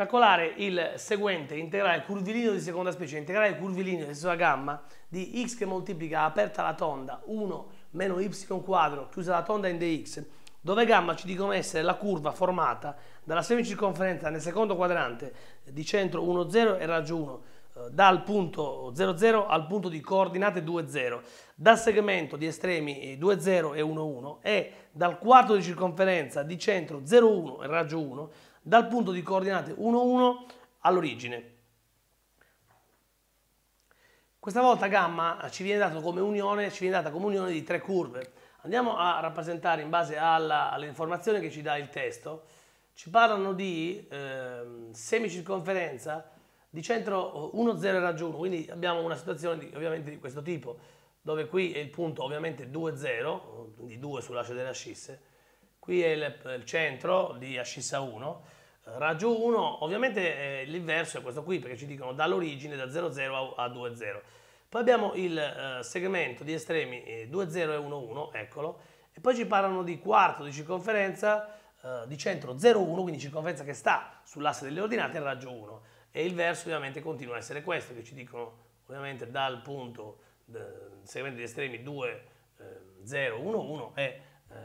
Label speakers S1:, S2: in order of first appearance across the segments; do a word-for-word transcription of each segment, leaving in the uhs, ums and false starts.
S1: calcolare il seguente integrale curvilineo di seconda specie, integrale curvilineo di stessa gamma di x che moltiplica aperta la tonda uno meno y quadro chiusa la tonda in dx, dove gamma ci dicono essere la curva formata dalla semicirconferenza nel secondo quadrante di centro uno zero e raggio uno, dal punto zero zero al punto di coordinate due zero, dal segmento di estremi due zero e uno uno e dal quarto di circonferenza di centro zero uno e raggio uno, dal punto di coordinate uno uno all'origine. Questa volta gamma ci viene data come unione, ci viene data come unione di tre curve. Andiamo a rappresentare in base alla, alle informazioni che ci dà il testo. Ci parlano di eh, semicirconferenza di centro uno zero e raggio uno, quindi abbiamo una situazione di, ovviamente di questo tipo, dove qui è il punto ovviamente due zero, quindi due sull'asse delle ascisse, qui è il, il centro di ascissa uno, raggio uno, ovviamente eh, l'inverso è questo qui, perché ci dicono dall'origine da zero zero a, a due zero. Poi abbiamo il eh, segmento di estremi eh, due zero e uno uno, eccolo, e poi ci parlano di quarto di circonferenza eh, di centro zero uno, quindi circonferenza che sta sull'asse delle ordinate in raggio uno. E il verso ovviamente continua a essere questo, che ci dicono ovviamente dal punto del segmento di estremi due zero uno uno e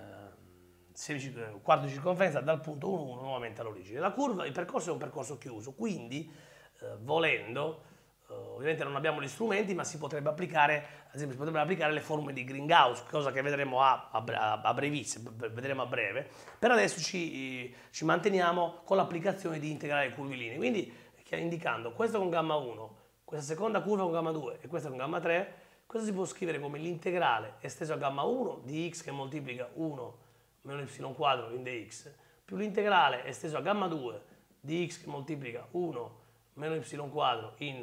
S1: eh, quarto di circonferenza dal punto uno uno nuovamente all'origine. La curva, il percorso è un percorso chiuso, quindi eh, volendo, eh, ovviamente non abbiamo gli strumenti, ma si potrebbe applicare, ad esempio si potrebbero applicare le formule di Green-Gauss, cosa che vedremo a, a, a brevissimo, vedremo a breve. Per adesso ci, ci manteniamo con l'applicazione di integrale curvilinei, quindi indicando questo con gamma uno, questa seconda curva con gamma due e questa con gamma tre, questo si può scrivere come l'integrale esteso a gamma uno di x che moltiplica uno meno y quadro in dx, più l'integrale esteso a gamma due di x che moltiplica uno meno y quadro in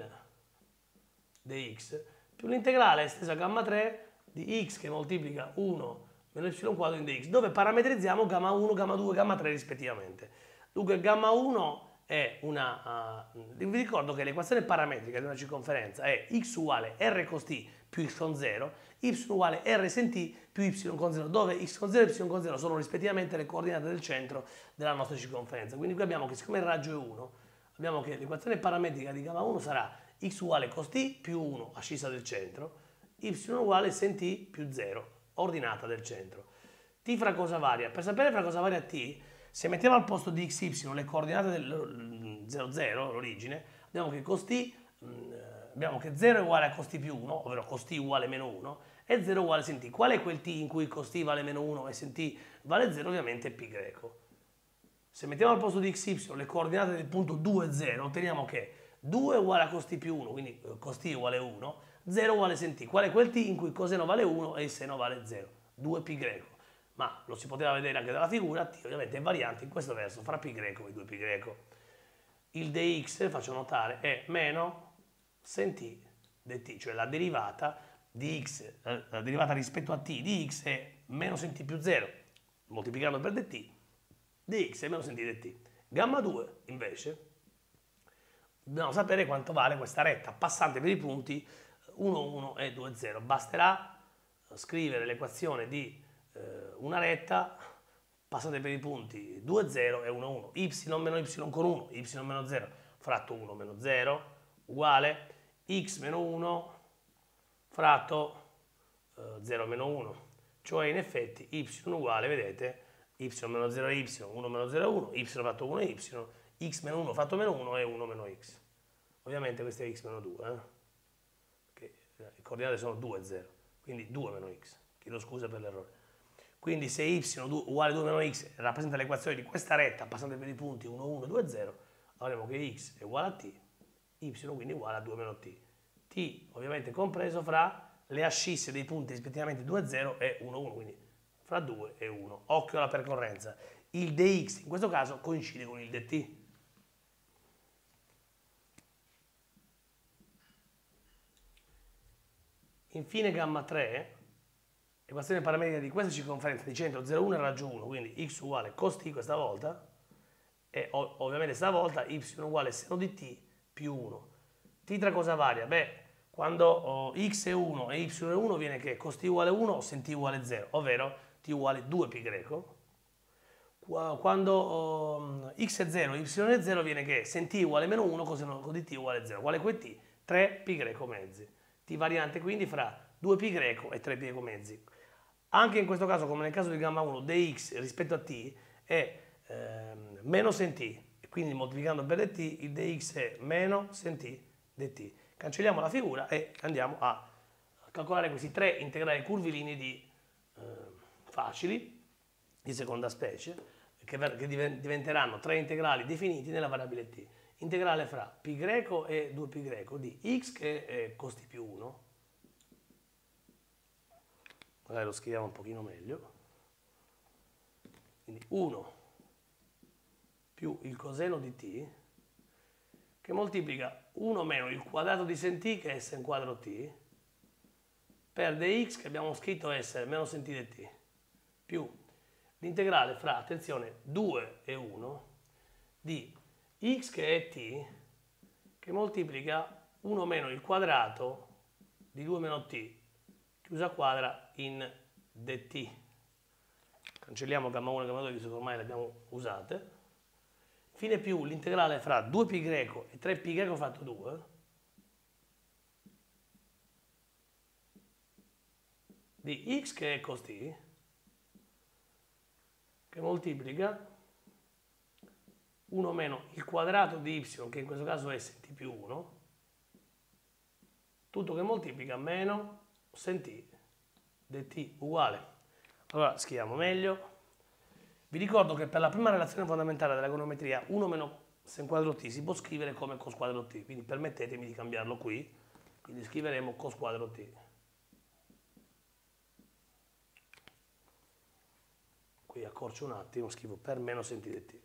S1: dx, più l'integrale esteso a gamma tre di x che moltiplica uno meno y quadro in dx, dove parametrizziamo gamma uno, gamma due, gamma tre rispettivamente. Dunque gamma uno è una, uh, vi ricordo che l'equazione parametrica di una circonferenza è x uguale r cos t più y con zero, y uguale r sen t più y con zero, dove x con zero e y con zero sono rispettivamente le coordinate del centro della nostra circonferenza. Quindi qui abbiamo che siccome il raggio è uno, abbiamo che l'equazione parametrica di gamma uno sarà x uguale cos t più uno, ascissa del centro, y uguale sen t più zero, ordinata del centro. T fra cosa varia? Per sapere fra cosa varia t, se mettiamo al posto di xy le coordinate del zero zero, l'origine, abbiamo che cos t, abbiamo che zero è uguale a cos t più uno, ovvero cos t uguale meno uno, e zero uguale sen t. Qual è quel t in cui cos t vale meno uno e sen t vale zero? Ovviamente è pi greco. Se mettiamo al posto di xy le coordinate del punto due zero, otteniamo che due è uguale a cos t più uno, quindi cos t uguale uno, zero uguale sen t. Qual è quel t in cui coseno vale uno e il seno vale zero? due pi greco. Ma lo si poteva vedere anche dalla figura, t ovviamente è variante in questo verso fra pi greco e due pi greco. Il dx, faccio notare, è meno sen t dt, cioè la derivata di x, la derivata rispetto a t di x è meno sen t più zero, moltiplicando per dt, dx è meno sen t dt. Gamma due, invece, dobbiamo sapere quanto vale questa retta passante per i punti uno uno e due zero. Basterà scrivere l'equazione di una retta passate per i punti due zero e uno uno, y meno y con uno, y meno zero fratto uno meno zero uguale x meno uno fratto eh, zero meno uno, cioè in effetti y uguale, vedete, y meno zero è y, uno meno zero è uno, y fratto uno è y, x meno uno fratto meno uno è uno meno x. Ovviamente questo è x meno due, eh? Perché le coordinate sono due e zero, quindi due meno x, chiedo scusa per l'errore. Quindi se y uguale due meno x rappresenta l'equazione di questa retta passante per i punti uno uno due zero, avremo che x è uguale a t, y quindi uguale a due meno t. T ovviamente compreso fra le ascisse dei punti rispettivamente due zero e uno uno, quindi fra due e uno. Occhio alla percorrenza. Il dx in questo caso coincide con il dt. Infine gamma tre, equazione parametrica di questa circonferenza di centro zero uno e raggio uno, quindi x uguale cos t questa volta, e ovviamente stavolta y uguale seno di t più uno. T tra cosa varia? Beh, quando oh, x è uno e y è uno viene che cos t uguale uno o sen t uguale zero, ovvero t uguale due pi greco. quando um, x è zero, y è zero, viene che sen t uguale meno uno, coseno di t uguale zero. Quale que t? tre pi greco mezzi. T variante quindi fra due pi greco e tre pi greco mezzi. Anche in questo caso, come nel caso di gamma uno, dx rispetto a t è ehm, meno sen t, e quindi moltiplicando per dt, il dx è meno sen t dt. Cancelliamo la figura e andiamo a calcolare questi tre integrali curvilinei di, eh, facili, di seconda specie, che, che diventeranno tre integrali definiti nella variabile t. Integrale fra pi greco e due pi greco di x, che è cos t più uno, magari lo scriviamo un pochino meglio, quindi uno più il coseno di t, che moltiplica uno meno il quadrato di sen t, che è sen quadro t, per dx, che abbiamo scritto essere meno sen t dt, più l'integrale fra, attenzione, due e uno di x, che è t, che moltiplica uno meno il quadrato di due meno t, chiusa quadra in dt. Cancelliamo gamma uno e gamma due, visto che ormai le abbiamo usate. Infine più l'integrale fra due pi greco e tre pi greco fatto due, di x, che è cos t, che moltiplica uno meno il quadrato di y, che in questo caso è sen t più uno, tutto che moltiplica meno sen t dt uguale. Allora scriviamo meglio. Vi ricordo che per la prima relazione fondamentale della trigonometria uno meno sen quadro t si può scrivere come cos quadro t, quindi permettetemi di cambiarlo qui, quindi scriveremo cos quadro t. Qui accorcio un attimo, scrivo per meno sen t dt.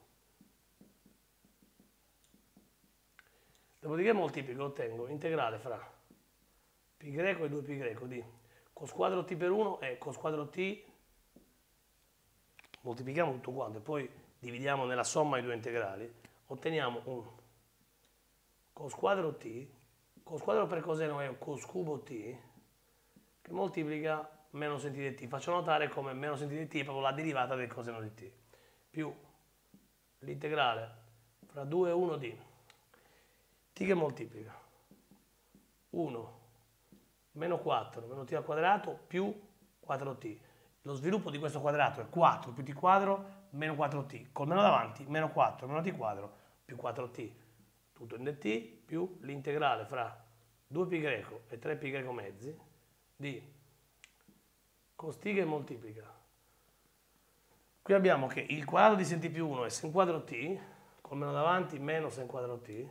S1: Dopodiché moltiplico, ottengo integrale fra pi greco e due pi greco di cos quadro t per uno e cos quadro t, moltiplichiamo tutto quanto e poi dividiamo nella somma i due integrali, otteniamo un cos quadro t, cos quadro per coseno è cos cubo t, che moltiplica meno sen t dt. Faccio notare come meno sen t dt è proprio la derivata del coseno di t, più l'integrale fra due e uno di t, che moltiplica uno meno quattro meno t al quadrato più quattro t. Lo sviluppo di questo quadrato è quattro più t quadro meno quattro t, col meno davanti meno quattro meno t quadro più quattro t, tutto in dt, più l'integrale fra due pi greco e tre pi greco mezzi di cos t, che moltiplica. Qui abbiamo che il quadrato di sen t più uno è sen quadro t, col meno davanti meno sen quadro t,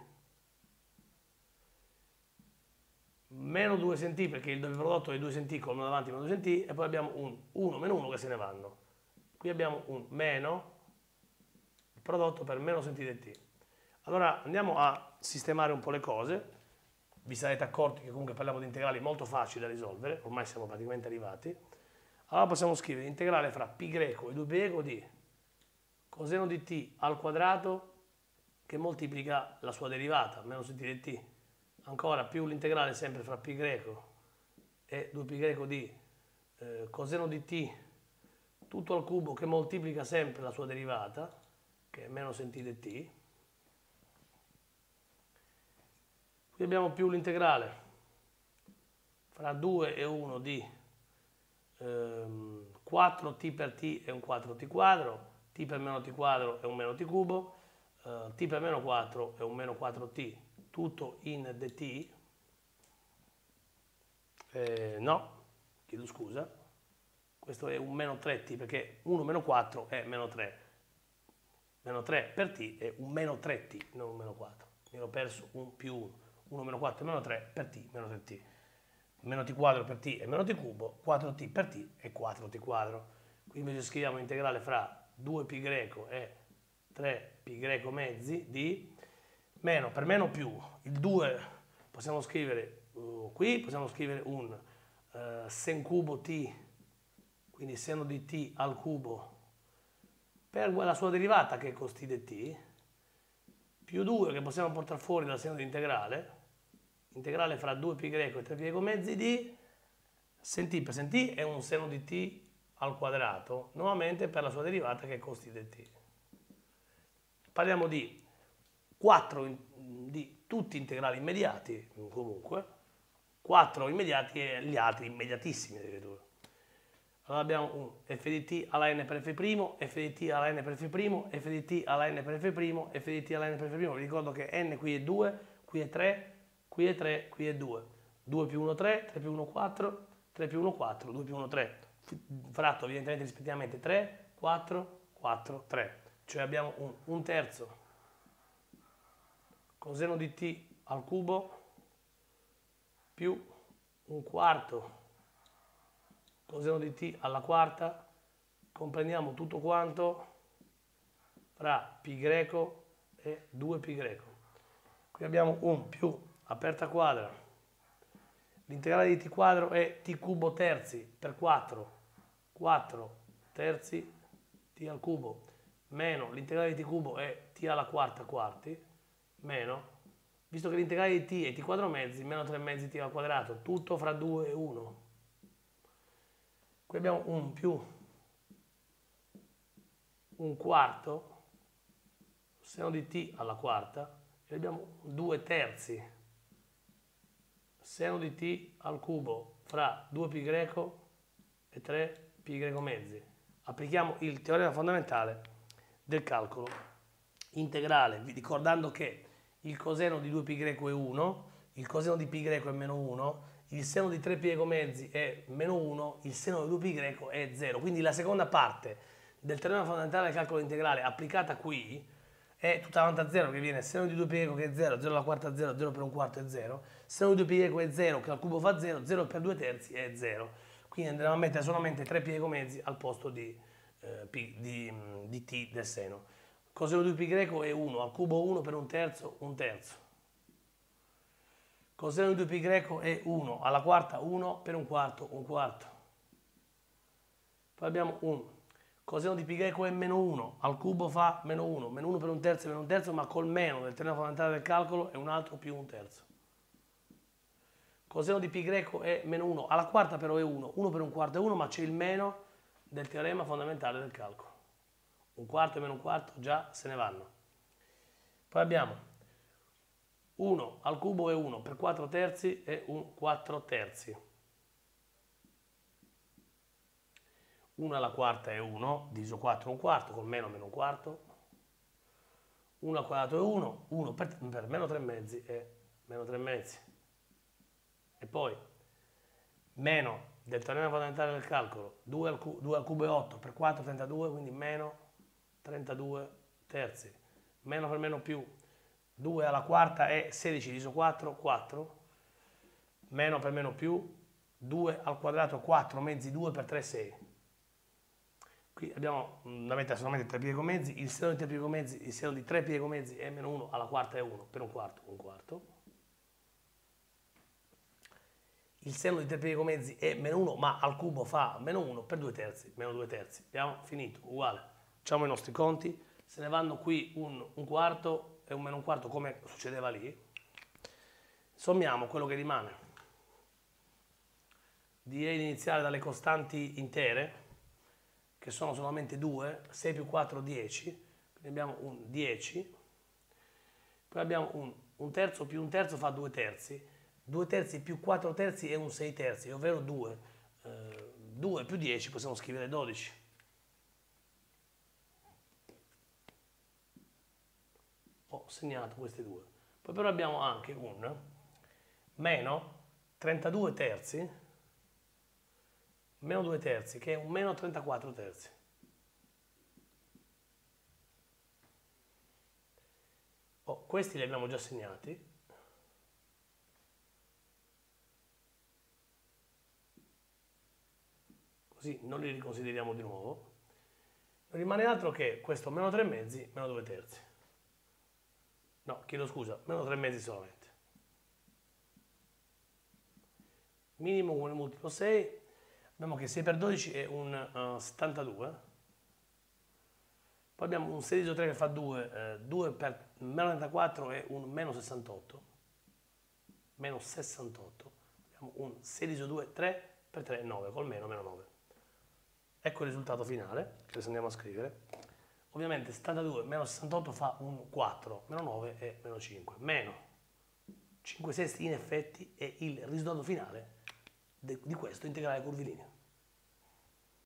S1: meno due sen t, perché il doppio prodotto è due sen t, col meno davanti meno due sen t, e poi abbiamo un uno meno uno che se ne vanno. Qui abbiamo un meno il prodotto per meno sen t dt. Allora andiamo a sistemare un po' le cose. Vi sarete accorti che comunque parliamo di integrali molto facili da risolvere, ormai siamo praticamente arrivati. Allora possiamo scrivere integrale fra pi greco e due pi greco di coseno di t al quadrato, che moltiplica la sua derivata, meno sen t dt, ancora più l'integrale sempre fra pi greco e due pi greco di eh, coseno di t tutto al cubo, che moltiplica sempre la sua derivata, che è meno sen t dt. Qui abbiamo più l'integrale fra due e uno di ehm, quattro t per t è un quattro t quadro, t per meno t quadro è un meno t cubo, eh, t per meno quattro è un meno quattro t, tutto in dt. Eh, no, chiedo scusa, questo è un meno tre t, perché uno meno quattro è meno tre, meno tre per t è un meno tre t, non un meno quattro, mi ero perso un più uno, uno meno quattro è meno tre, per t meno tre t, meno t quadro per t è meno t cubo, quattro t per t è quattro t quadro. Qui invece scriviamo integrale fra due pi greco e tre pi greco mezzi di meno, per meno più, il due possiamo scrivere uh, qui, possiamo scrivere un uh, sen cubo t, quindi seno di t al cubo per la sua derivata, che è cos t dt, più due che possiamo portare fuori dal seno di integrale, integrale fra due pi greco e tre pi greco mezzi di sen t per sen t è un seno di t al quadrato, nuovamente per la sua derivata, che è cos t dt. parliamo di quattro di tutti integrali immediati, comunque, quattro immediati e gli altri immediatissimi addirittura. Allora abbiamo un f di t alla n per f', f di t alla n per f', f di t alla n per f', f di t alla n per f'. Vi ricordo che n qui è due, qui è tre, qui è tre, qui è due. due più uno tre, tre più uno quattro, tre più uno quattro, due più uno tre. Fratto evidentemente rispettivamente tre, quattro, quattro, tre. Cioè abbiamo un, un terzo coseno di t al cubo più un quarto coseno di t alla quarta, comprendiamo tutto quanto fra π greco e due π greco. Qui abbiamo un più aperta quadra, l'integrale di t quadro è t cubo terzi per quattro, quattro terzi t al cubo, meno l'integrale di t cubo è t alla quarta quarti, meno, visto che l'integrale di t è t quadro mezzi, meno tre mezzi t al quadrato, tutto fra due e uno. Qui abbiamo un più un quarto seno di t alla quarta e abbiamo due terzi seno di t al cubo fra due π greco e tre π greco mezzi. Applichiamo il teorema fondamentale del calcolo integrale, ricordando che il coseno di due π greco è uno, il coseno di π greco è meno uno, il seno di tre π greco mezzi è meno uno, il seno di due π greco è zero. Quindi la seconda parte del teorema fondamentale del calcolo integrale applicata qui è tutta davanti a zero, che viene seno di due π greco che è zero, zero alla quarta è zero, zero per un quarto è zero, seno di due π greco è zero, che al cubo fa zero, zero per due terzi è zero. Quindi andremo a mettere solamente tre π greco mezzi al posto di, eh, P, di, di t del seno. Coseno di due π greco è uno, al cubo uno per un terzo, un terzo. Coseno di due π greco è uno, alla quarta uno per un quarto, un quarto. Poi abbiamo un coseno di π greco è meno uno, al cubo fa meno uno, meno uno per un terzo è meno un terzo, ma col meno del teorema fondamentale del calcolo è un altro più un terzo. Coseno di π greco è meno uno, alla quarta però è uno, uno per un quarto è uno, ma c'è il meno del teorema fondamentale del calcolo. Un quarto e meno un quarto già se ne vanno. Poi abbiamo uno al cubo è uno per quattro terzi è un quattro terzi. uno alla quarta è uno, diviso quattro è un quarto, col meno meno un quarto. uno al quadrato è uno, uno per, per meno tre mezzi è meno tre mezzi. E poi meno del teorema fondamentale del calcolo, due al, cu, due al cubo è otto, per quattro trentadue, quindi meno trentadue terzi. Meno per meno più, due alla quarta è sedici diviso quattro, quattro. Meno per meno più, due al quadrato, quattro mezzi, due per tre, sei. Qui abbiamo da mettere solamente tre π greco mezzi, il seno di tre π greco mezzi, il seno di tre π greco mezzi è meno uno, alla quarta è uno, per un quarto, un quarto. Il seno di tre π greco mezzi è meno uno, ma al cubo fa meno uno, per due terzi, meno due terzi. Abbiamo finito, uguale. Facciamo i nostri conti, se ne vanno qui un, un quarto e un meno un quarto come succedeva lì. Sommiamo quello che rimane. Direi di iniziare dalle costanti intere, che sono solamente due, sei più quattro, dieci, quindi abbiamo un dieci, poi abbiamo un, un terzo più un terzo fa due terzi, due terzi più quattro terzi è un sei terzi, ovvero due, eh, due più dieci possiamo scrivere dodici. Ho segnato questi due. Poi però abbiamo anche un meno trentadue terzi, meno due terzi, che è un meno trentaquattro terzi. Oh, questi li abbiamo già segnati. Così non li riconsideriamo di nuovo. Non rimane altro che questo meno tre mezzi, meno due terzi. No, chiedo scusa, meno tre mezzi solamente. Minimo comune multiplo sei. Abbiamo che sei per dodici è un uh, settantadue. Poi abbiamo un sei diviso tre che fa due, eh, due per meno trentaquattro è un meno sessantotto. Meno sessantotto. Abbiamo un sei diviso due, tre per tre, nove, col meno, meno nove. Ecco il risultato finale, che adesso andiamo a scrivere. ovviamente settantadue meno sessantotto fa un quattro, meno nove è meno cinque, meno cinque sesti in effetti è il risultato finale di questo integrale curvilineo.